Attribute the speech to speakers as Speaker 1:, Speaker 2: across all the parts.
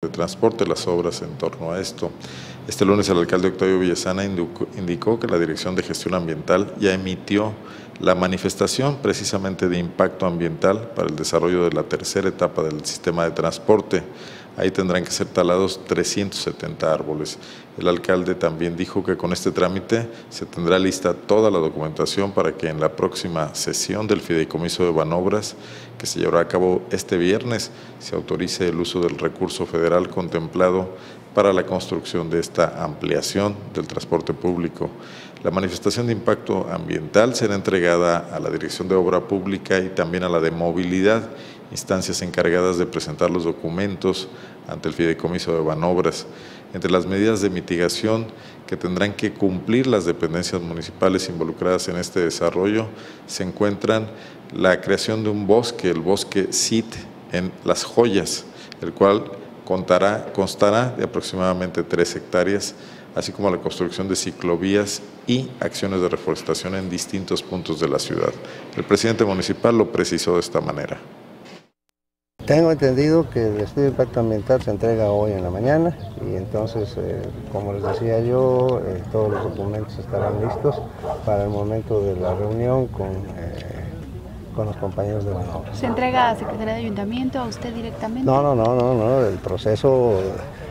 Speaker 1: de transporte, las obras en torno a esto. Este lunes el alcalde Octavio Villesana indicó que la Dirección de Gestión Ambiental ya emitió la manifestación precisamente de impacto ambiental para el desarrollo de la tercera etapa del sistema de transporte. Ahí tendrán que ser talados 370 árboles. El alcalde también dijo que con este trámite se tendrá lista toda la documentación para que en la próxima sesión del Fideicomiso de Banobras, que se llevará a cabo este viernes, se autorice el uso del recurso federal contemplado para la construcción de esta ampliación del transporte público. La manifestación de impacto ambiental será entregada a la Dirección de Obra Pública y también a la de Movilidad, instancias encargadas de presentar los documentos ante el Fideicomiso de Banobras. Entre las medidas de mitigación que tendrán que cumplir las dependencias municipales involucradas en este desarrollo se encuentran la creación de un bosque, el bosque CIT en Las Joyas, el cual constará de aproximadamente 3 hectáreas, así como la construcción de ciclovías y acciones de reforestación en distintos puntos de la ciudad. El presidente municipal lo precisó de esta manera.
Speaker 2: Tengo entendido que el estudio de impacto ambiental se entrega hoy en la mañana y entonces, como les decía yo, todos los documentos estarán listos para el momento de la reunión con los compañeros de Banobras.
Speaker 3: ¿Se entrega a Secretaría de Ayuntamiento, a usted directamente?
Speaker 2: No, el proceso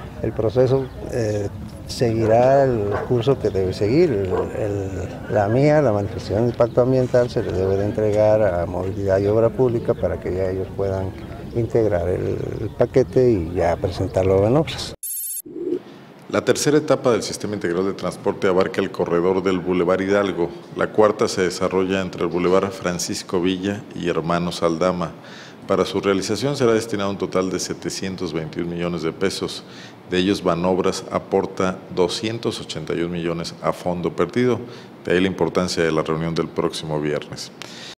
Speaker 2: seguirá el curso que debe seguir. La manifestación de impacto ambiental se le debe de entregar a Movilidad y Obra Pública para que ya ellos puedan integrar el paquete y ya presentarlo a Banobras.
Speaker 1: La tercera etapa del Sistema Integral de Transporte abarca el corredor del Boulevard Hidalgo. La cuarta se desarrolla entre el Boulevard Francisco Villa y Hermanos Aldama. Para su realización será destinado un total de 721 millones de pesos. De ellos, Banobras aporta 281 millones a fondo perdido. De ahí la importancia de la reunión del próximo viernes.